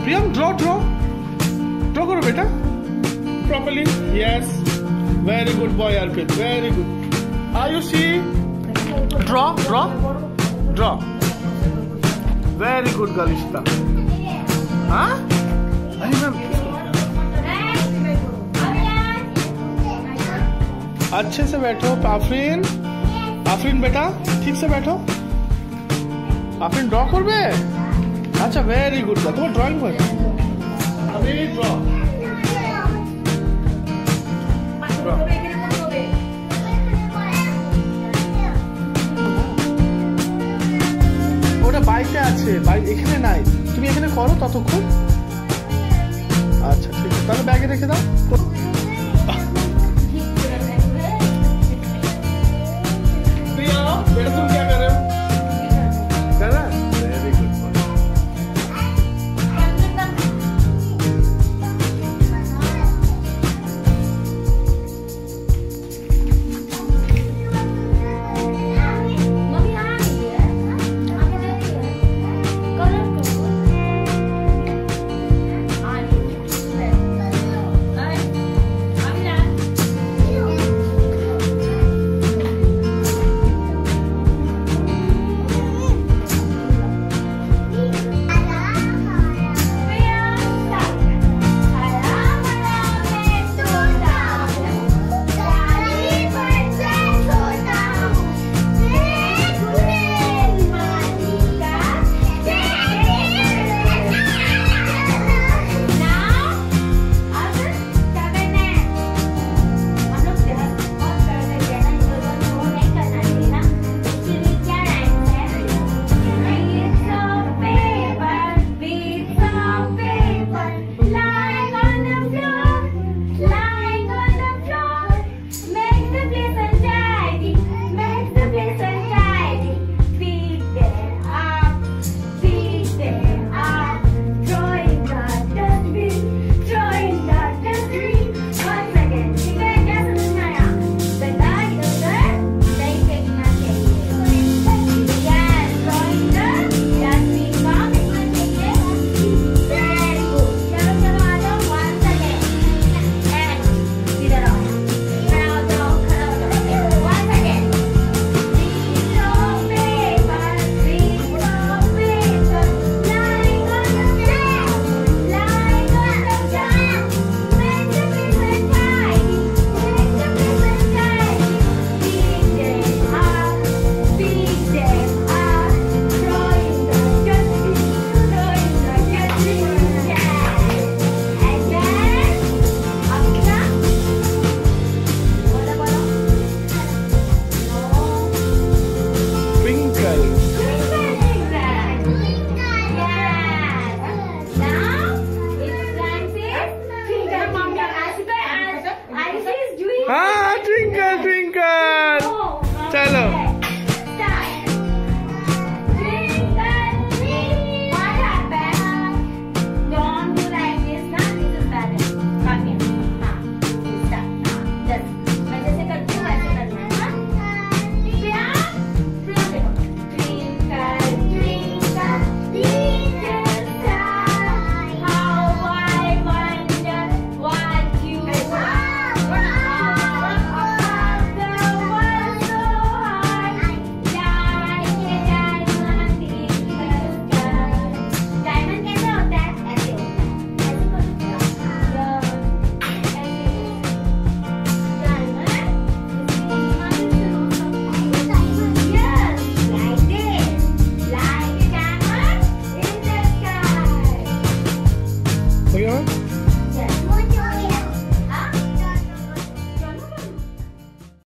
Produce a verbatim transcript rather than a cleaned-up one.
प्रियम draw draw draw करो बेटा properly. Yes very good boy Arpit very good. Ayushi draw draw draw very good गलिश्ता. हाँ अरे मैम अच्छे से बैठो. आफरीन आफरीन बेटा ठीक से बैठो. आफरीन ड्रॉ करबे. अच्छा वेरी गुड. তোমার ড্রয়িং করে আমি ড্র ওটা বাইকে আছে এখানে নাই. তুমি এখানে করো ততক্ষণ. আচ্ছা ঠিক আছে তাহলে ব্যাগে রেখে দাও. প্রিয়া বেটা তুমি